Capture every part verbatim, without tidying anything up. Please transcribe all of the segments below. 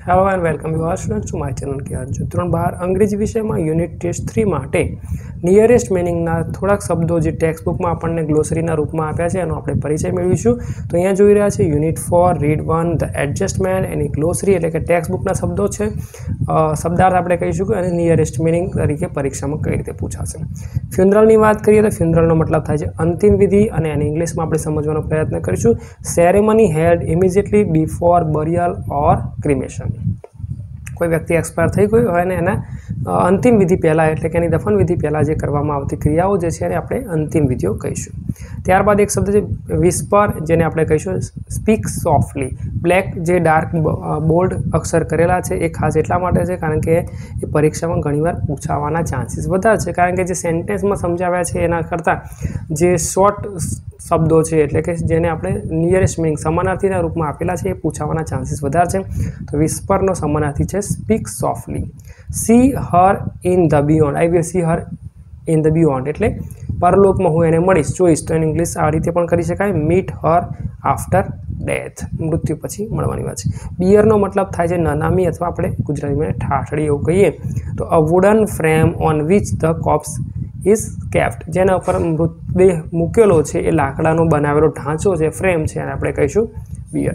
Hello and welcome your students to my channel के आज ધોરણ બાર અંગ્રેજી વિષયમાં યુનિટ ટેસ્ટ થ્રી માટે નિયરેસ્ટ મિનિંગના થોડાક શબ્દો જે ટેક્સ્ટ બુકમાં આપણને ગ્લોસરીના રૂપમાં આપ્યા છે એનો આપણે પરિચય મેળવીશું। તો અહીંયા જોઈ રહ્યા છે unit four read one the adjustment એની ગ્લોસરી એટલે કે ટેક્સ્ટ બુકના શબ્દો છે, શબ્દાર્થ આપણે કહીશું અને નિયરેસ્ટ મિનિંગ તરીકે પરીક્ષામાં કઈ રીતે પૂછાશે। ફ્યુનરલની વાત કરીએ તો ફ્યુનરલનો મતલબ થાય છે અંતિમ વિધિ અને એને ઇંગ્લિશમાં આપણે સમજવાનો પ્રયત્ન કરીશું। Ceremony held immediately before burial or cremation. कोई व्यक्ति एक्सपायर थी गई होय ने एना अंतिम विधि पहला एटले के दफन विधि पहला जे करवामां आवती क्रियाओ जे छे आपणे अंतिम विधिओ कहीशुं। त्यारबाद एक शब्द छे विस्पर जेने आपणे कहीशुं स्पीक सॉफ्टली। ब्लेक जे डार्क बोल्ड अक्षर करेला छे ए खास एटला माटे छे कारण के ए परीक्षामां घणीवार पूछावाना चांसीस वधारे छे, कारण के जे सेंटेन्समां समजाव्या छे एना करता जे शॉर्ट शब्दों है एटले के जेने आपणे नियरेस्ट मीनिंग समानार्थीना रूपमां आपेला छे ए पूछावाना चांसीस वधारे छे। तो विस्परनो समानार्थी छे स्पीक सॉफ्टली। सी हर इन ध बियोन्ड, आई विल सी हर इन ध बियोन्ड एटले परलोकमां हुं एने मळीश, जोईश। तो एने इंग्लिश आ रीते पण करी शकाय मीट हर आफ्टर डेथ, मृत्यु पछी मळवानी वात छे। बियरनो मतलब थाय छे ननामी अथवा आपणे गुजरातीमां ठाठड़ी एवुं कहीए तो a wooden frame on which the corpse is kept, जेना पर मृतदेह मूकेलो है ए लाकडानो बनावेलो ढांचो है, फ्रेम है, आपणे कहीशुं बियर।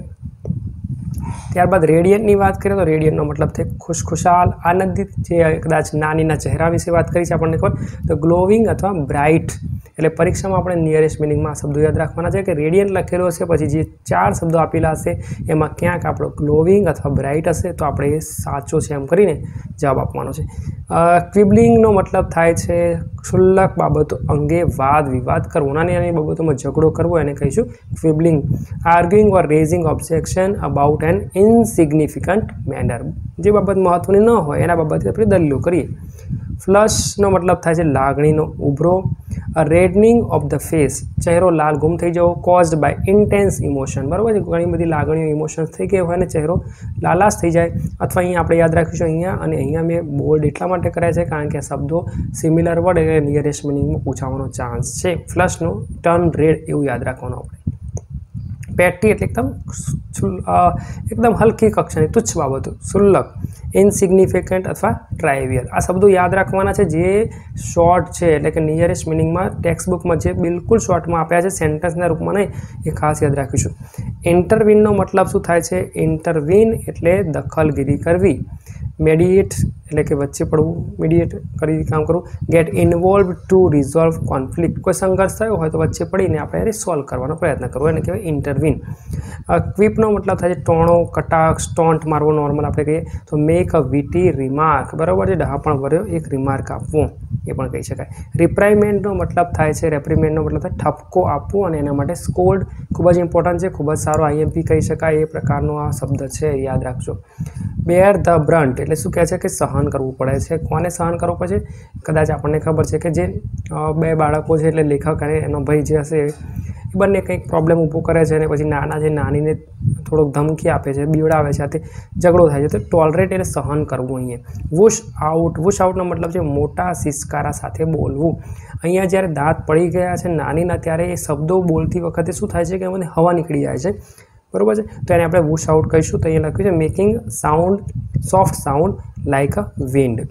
त्यारबाद रेडियंटनी बात करें तो रेडियंटनो मतलब थे खुशखुशाल आनंदित, जे कदाच नानीना चेहरा विषे बात करी छे आपणे खबर। तो ग्लोविंग अथवा ब्राइट एटले परीक्षा में आपणे नियरेस्ट मिनिंग में शब्दों याद रखवाना है कि रेडियंट लखेलो हशे पछी जे चार शब्दों आपेला हशे एमां क्यांक आपणो ग्लोविंग अथवा ब्राइट हशे तो आपणे ए साचो छे एम करीने जवाब आपवानो छे। क्विबलिंगनो मतलब थाय छे क्षुल्लक बाबतो अंगे वाद विवाद करवो, नानी नानी बाबतोमां झगड़ो करवो एने कहीशुं quibbling. Arguing or raising objection about an insignificant matter, जे बाबत महत्वनी न होय एना बाबते आपणे दलीलो करीए। फ्लशनो मतलब थाय छे लागणीनो उभरो। A reddening of the face, चेहरो लाल गुम थई जवो। कॉज्ड बाय इंटेन्स इमोशन, बराबर, घणी बधी लागणीओ इमोशन्स थई गई होय ने चेहरो लालाश थई जाय। अथवा अहीं आपणे याद राखीशुं अहींया अने अहींया मैं बोल्ड एटला माटे कराय छे कारण के शब्दों सिमिलर वर्ड एटले नियरेस्ट मीनिंग में पूछावानो चांस छे। फ्लशनो टर्न रेड एवुं याद राखवानुं आपणे। पेटी एटले एकदम एकदम हल्की कक्षानी तुच्छ बाबतो, सुल्लक, इनसिग्निफिकंट अथवा ट्राइवियल आ शब्दों याद रखवाना है जे शॉर्ट है एटले के नियरेस्ट मीनिंग में टेक्स्ट बुक में जे बिल्कुल शॉर्ट में आप्या छे सेंटेन्सना रूप में नहीं, ये खास याद राखीशुं। इंटरवीननो मतलब शुं थाय छे? इंटरवीन एटले दखलगिरी करवी। मेडिएट एटले के वच्चे पड़वुं, मीडिएट करी काम करवुं। Get involve to resolve conflict, कोई संघर्ष थयो होय तो वच्चे पड़ीने आपणे सॉल्व करवानो प्रयत्न करवो एने कहेवाय इंटरवीन। क्विपनो मतलब थाय टोणो, कटाक्ष, टोंट मारवो, नॉर्मल आपणे कहीए तो मेक अ विटी रिमार्क, बराबर है, डहापण भर्यो एक रिमार्क आपवो ए पण कही शकाय। रिप्राइमेंडनो मतलब थाय छे रेप्रिमेंडनो मतलब थाय ठपको आपवो अने एना माटे स्कोल्ड खूब ज इम्पोर्टન્ટ है, खूब ज सारो आईएमपी कही शकाय ए प्रकारनो आ शब्द छे, याद राखजो। बेयर ध ब्रंट एटले शुं कहे छे कि सहन करवू पड़े छे। कोने सहन करवू पड़े? कदाच आपने खबर है कि जे बे बाळको छे एटले लेखक अने एनो भाई जे हशे बने कंईक प्रॉब्लम ऊभो करे छे अने पछी नाना जे नानीने थोड़ोक धमकी आपे छे, बीवड़ावे छे, आते झगड़ो थाय छे। तो टॉलरेट एटले सहन करवू। अहींया वुश आउट, वुश आउटनो मतलब छे मोटा सिसकारा साथे बोलवू। अहींया ज्यारे दांत पड़ी गया छे नानीना त्यारे ए शब्दों बोलती वखते शुं थाय छे कि एमांथी हवा निकળી જાય છે, बराबर है। तो एने आपणे वुश आउट कहीशुं। तो अहींया लख्युं छे making sound soft sound like a wind,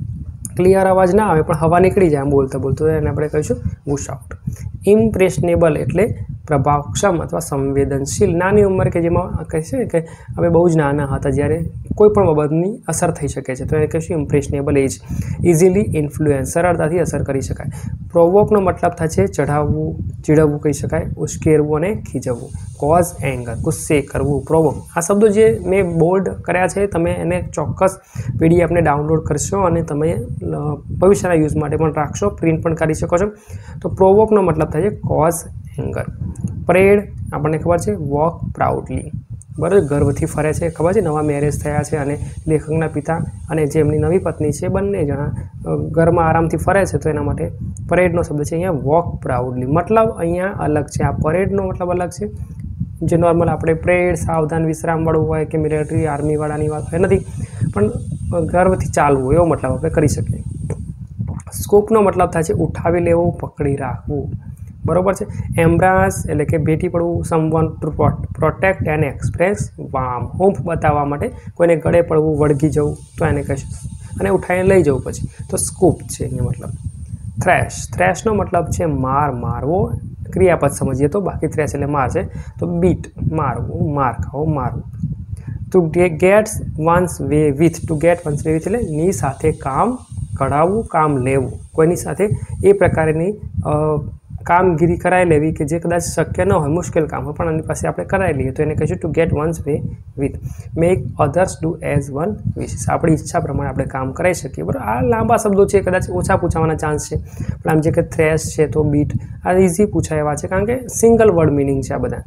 clear अवाज ना आवे पण हवा निकળી જાય आम बोलता बोलता, तो एने आपणे कहीशुं वुश आउट। इम्प्रेशनेबल एटले प्रभावक्षम अथवा संवेदनशील, नानी उंमर के जेमां कहे छे के अमे बहु ज नाना हता ज्यारे कोईपण बाबतनी असर थई शके छे, तो एने कहीशुं इम्प्रेशनेबल एज। इजीली इन्फ्लुएंस, सरळताथी असर करी शकाय। प्रोवोकनो मतलब थाय छे चढ़ाववू, चीड़ववू कही शकाय, उश्केरवू अने खीजववू। कॉज एंगर, गुस्से करवू, प्रोवोक आ शब्दों जे मैं बोल्ड कर्या छे तमे एने चोक्कस पीडीएफ ने डाउनलॉड करशो अने तमे भविष्यना यूज माटे पण राखशो, प्रिंट पण करी शको छो। तो प्रोवोकनो मतलब थाय छे कॉज एंगर। परेड आपने खबर है वॉक प्राउडली, बराबर, गर्वथी फरे छे, खबर है नवा मेरेज थया छे अने लेखकना पिता अने जे एमनी नवी पत्नी छे बंने जणा घरमां आरामथी फरे छे, तो एना माटे परेडनो शब्द छे अहींया वॉक प्राउडली। मतलब अहींया अलग छे, आ परेडनो मतलब अलग छे। जे नॉर्मल आपणे परेड सावधान विश्रामवाळुं होय कि मिलिटरी आर्मीवाळानी वात होय नथी, पण गर्वथी चालवुं एवो मतलब आपणे करी शकीए। स्कूपनो मतलब थाय छे उठावी लेवुं, पकड़ी राखवुं, बराबर है। एम्ब्रास એટલે કે ભેટી પડવું, someone to protect and express warm, હૂંફ બતાવવા માટે કોઈને ગળે પડવું, વળગી જવું તો એને કહીશું, અને ઉઠાઈને લઈ જવું પછી તો સ્કૂપ છે એનો મતલબ। થ્રેશ, થ્રેશનો મતલબ છે માર, મારવો, ક્રિયાપદ સમજીએ તો, બાકી થ્રેશ એટલે માર છે તો બીટ મારવું, માર ખાવો, મારવું। To get one's way with, to get one's way with એટલે ની સાથે કામ કઢાવવું, કામ લેવું, કોઈની સાથે એ પ્રકારની કામગીરી કરાવી લેવી કે જે કદાચ શક્ય ન હોય, મુશ્કેલ કામ હોય પણ એની પાસે આપણે કરાવી લઈએ તો એને કહીશું to get one's way with. Make others do as one wishes, આપણી ઈચ્છા પ્રમાણે આપણે કામ કરાવી શકીએ, બરાબર। આ લાંબા શબ્દો છે, કદાચ ઓછા પૂછાવાના ચાન્સ છે, પણ આમ જે કે થ્રેશ છે તો બીટ, આ ઇઝી પૂછાય એવા છે કારણ કે સિંગલ વર્ડ મિનિંગ છે આ બધા।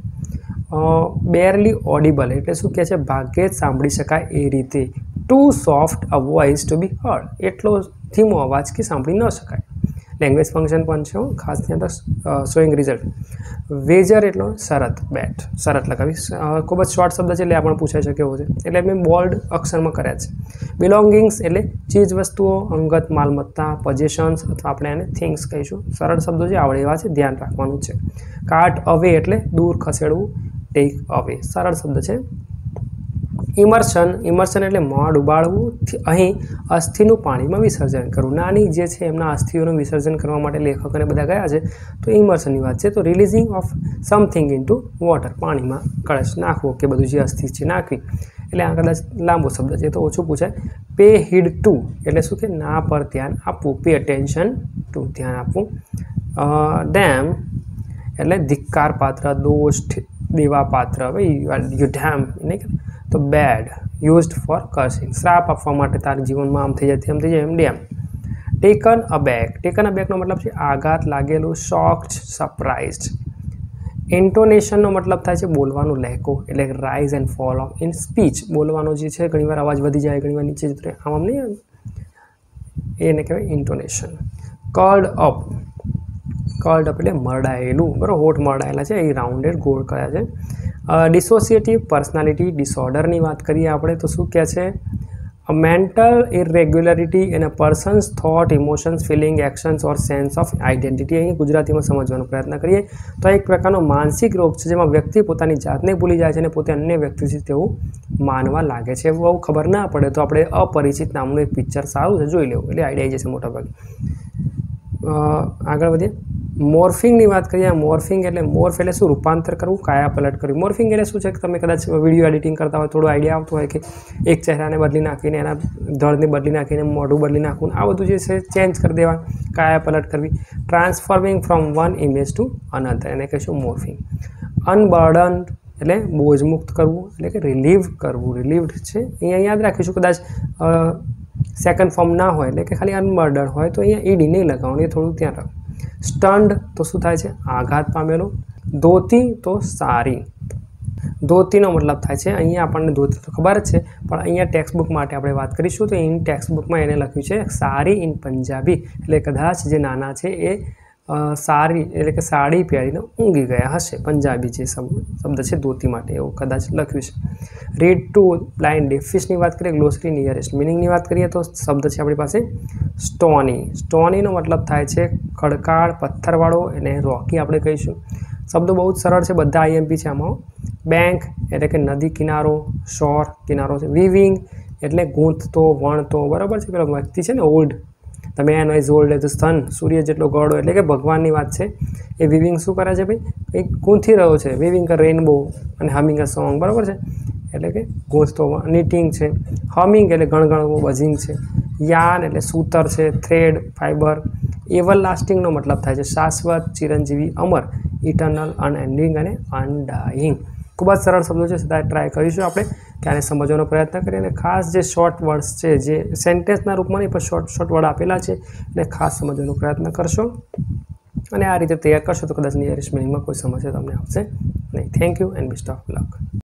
બેરલી ઓડિબલ એટલે શું કહે છે, ભાગ્યે જ સાંભળી શકાય એ રીતે। Too soft a voice to be heard, એટલો ધીમો અવાજ કે સાંભળી ન શકાય। લેંગ્વેજ ફંક્શન પણ છે ખાસ ધ્યાન શોઈંગ રિઝલ્ટ। વેજર એટલો શરત, બેટ શરત લગાવી, ખૂબ જ શોર્ટ શબ્દ છે એટલે આ પણ પૂછાઈ શકે એવો છે, એટલે મેં બોલ્ડ અક્ષરમાં કર્યા છે। બિલોંગિંગ્સ એટલે ચીજ વસ્તુઓ, અંગત માલમત્તા, પોઝેશન્સ અથવા આપણે એને થિંગ્સ કહીશું। સરળ શબ્દો જે આવડે એવા છે, ધ્યાન રાખવાનું છે। કાર્ટ અવે એટલે દૂર ખસેડવું, ટેક અવે સરળ શબ્દ છે। ઇમર્શન, ઇમર્શન એટલે મોં ડુબાડવું, અહીં અસ્થિનું પાણીમાં વિસર્જન કરવું, નાની જે છે એમના અસ્થિઓનું વિસર્જન કરવા માટે લેખકોને બધા ગયા છે તો ઇમર્શનની વાત છે। તો releasing of something into water, પાણીમાં કળશ નાખવો કે બધું જે અસ્થિ છે નાખવી, એટલે આ કદાચ લાંબો શબ્દ છે તો ઓછું પૂછાય। પે હીડ ટુ એટલે શું કે ના પર ધ્યાન આપવું, પે અટેન્શન ટુ ધ્યાન આપવું। ડેમ એટલે ધિક્કાર પાત્ર, દોષ દેવા પાત્ર, ભાઈ યુ ડેમ નહીં કે, તો બેડ યુઝડ ફોર કર્સિંગ, શ્રાપ આપવા માટે તારા જીવનમાં આમ થઈ જાય તેમ થઈ જાય એમ ડેમ। ટેકન અબેક, ટેકન અબેકનો મતલબ છે આઘાત લાગેલું, શોક્ડ, સરપ્રાઇઝડ। ઇન્ટોનેશનનો મતલબ થાય છે બોલવાનું લહેકો, એટલે rise and fall of in speech, બોલવાનો જે છે ઘણીવાર અવાજ વધી જાય, ઘણીવાર નીચે જતો રહે, આમ આમ નહીં, એને કહેવાય intonation. Curled up, curled up એટલે મરડાયેલું, બરાબર, હોઠ મરડાયેલા છે, એ રાઉન્ડેડ ગોળ કર્યા છે। ડિસોસિએટિવ પર્સનાલિટી ડિસઓર્ડરની વાત કરીએ આપણે તો શું કહે છે, a mental irregularity in a person's thought, emotions, feeling, actions or sense of identity. અહીં ગુજરાતીમાં સમજવાનો પ્રયત્ન કરીએ તો એક પ્રકારનો માનસિક રોગ છે જેમાં વ્યક્તિ પોતાની જાતને ભૂલી જાય છે અને પોતે અન્ય વ્યક્તિ છે તેવું માનવા લાગે છે। બહુ ખબર ના પડે તો આપણે અપરિચિત નામનું એક પિક્ચર સારું છે, જોઈ લેવું એટલે આઈડિયા આવી જશે મોટાભાગે। આગળ વધીએ। મોર્ફિંગની વાત કરીએ, મોર્ફિંગ એટલે મોર્ફ એટલે શું, રૂપાંતર કરવું, કાયા પલટ કરવી। મોર્ફિંગ એટલે શું છે કે તમે કદાચ વિડીયો એડિટિંગ કરતા હોય, થોડો આઈડિયા આવતો હોય કે એક ચહેરાને બદલી નાખીને એના ધડને બદલી નાખીને મોઢું બદલી નાખવું, આ બધું જે છે ચેન્જ કરી દેવા, કાયા પલટ કરવી। Transforming from one image to another એને કહીશું મોર્ફિંગ। અનબર્ડન એટલે બોજ મુક્ત કરવું, એટલે કે રિલીવ કરવું, રિલીવડ છે અહીંયા યાદ રાખીશું, કદાચ સેકન્ડ ફોર્મ ના હોય એટલે કે ખાલી અનબર્ડન હોય તો અહીંયા ઈડી નહીં લગાવવાનું, એ થોડું ધ્યાન રાખવું। સ્ટન્ડ તો શું થાય છે, આઘાત પામેલો। ધોતી તો સારી, ધોતીનો મતલબ થાય છે, અહીંયા આપણને ધોતી તો ખબર જ છે પણ અહીંયા ટેક્સ્ટ બુક માટે આપણે વાત કરીશું તો ઇન ટેક્સ્ટ બુકમાં એને લખ્યું છે સારી ઇન પંજાબી, એટલે કદાચ જે નાના છે એ સારી એટલે કે સાડી પહેરીને ઊંઘી ગયા હશે, પંજાબી જે શબ્દ છે ધોતી માટે એવું કદાચ લખ્યું છે। રીડ ટુ બ્લાઇન્ડ ડેફ ફિશની વાત કરીએ, ગ્લોસરી નિયરેસ્ટ મિનિંગની વાત કરીએ તો શબ્દ છે આપણી પાસે સ્ટોની, સ્ટોનીનો મતલબ થાય છે ખડકાળ, પથ્થરવાળો, એને રોકી આપણે કહીશું। શબ્દો બહુ જ સરળ છે, બધા આઈએમપી છે આમાં। બેંક એટલે કે નદી કિનારો, શોર કિનારો છે। વિવિંગ એટલે ગૂંથતો, વણતો, બરાબર છે, પેલો વ્યક્તિ છે ને ઓલ્ડ, તમે એનો ઇઝ ઓલ્ડ એઝ સન, સૂર્ય જેટલો ગળો, એટલે કે ભગવાનની વાત છે, એ વિવિંગ શું કરે છે ભાઈ, કંઈક ગૂંથી રહ્યો છે, વિવિંગ અ રેનબો અને હમિંગ અ સોંગ, બરાબર છે, એટલે કે ગૂંથતો, નીટિંગ છે। હમિંગ એટલે ગણગણવું, બઝિંગ છે। યાન એટલે સૂતર છે, થ્રેડ, ફાઇબર। એવર લાસ્ટિંગનો મતલબ થાય છે શાશ્વત, ચિરંજીવી, અમર, ઇટર્નલ, અનએન્ડિંગ અને અનડાઈંગ। ખૂબ જ સરળ શબ્દો છે, છતાં ટ્રાય કરીશું આપણે કે આને સમજવાનો પ્રયત્ન કરીએ, અને ખાસ જે શોર્ટ વર્ડ્સ છે જે સેન્ટેન્સના રૂપમાં નહીં પણ શોર્ટ શોર્ટ વર્ડ આપેલા છે એને ખાસ સમજવાનો પ્રયત્ન કરશો, અને આ રીતે તૈયાર કરશો તો કદાચ નિયરેસ્ટ મિનિંગમાં કોઈ સમસ્યા તમને આવશે નહીં। Thank you and best of luck.